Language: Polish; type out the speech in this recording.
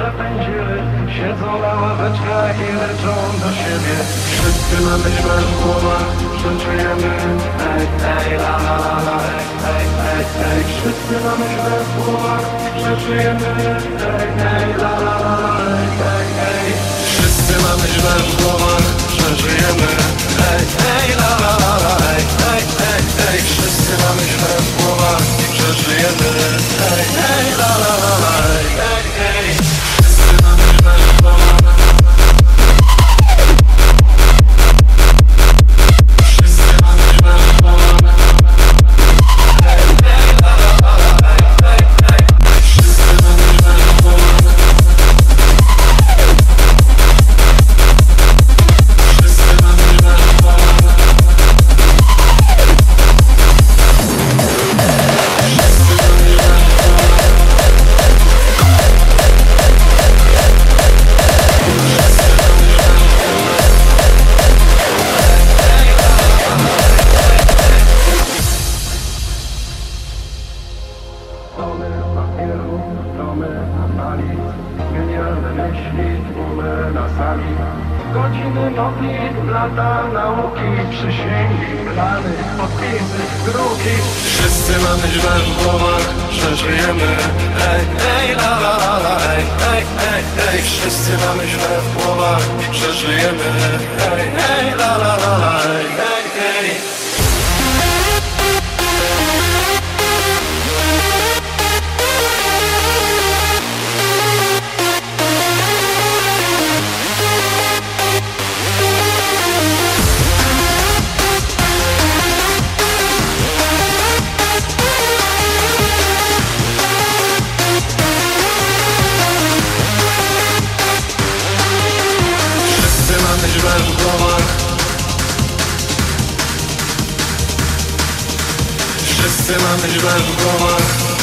pędziły siedzą na ławeczkach i leczą do siebie. Wszyscy mamy źle w głowach, że żyjemy. Ej, ej, la la la la, ej, ej, ej, ej. Wszyscy mamy źle w głowach, że żyjemy. Ej, ej, la la la la, ej, ej, ej. Wszyscy mamy źle w głowach, że żyjemy. Ej, ej, la la la la, ej, ej, ej, ej. Wszyscy mamy źle w głowach, że żyjemy. Ej, ej, la la la la, ej, ej, ej. Wszyscy mamy źle w głowach. Wszyscy mamy źle w głowach. Ej, ej, la la la la, ej, ej, ej. Wszyscy mamy źle w głowach. Wszyscy mamy źle w głowach. Tomy papieru, tomy analiz, genialne myśli, tłumy na sali. Godziny modlitw, lata nauki, przysięgi, plany, podpisy, druki. Wszyscy mamy źle w głowach, że żyjemy. Ej, ej, la la la la, ej, ej, ej, ej. Wszyscy mamy źle w głowach, że żyjemy. Ej, ej, la la la la, ej, ej, ej. Wszyscy mamy źle w głowach. Wszyscy mamy źle w głowach.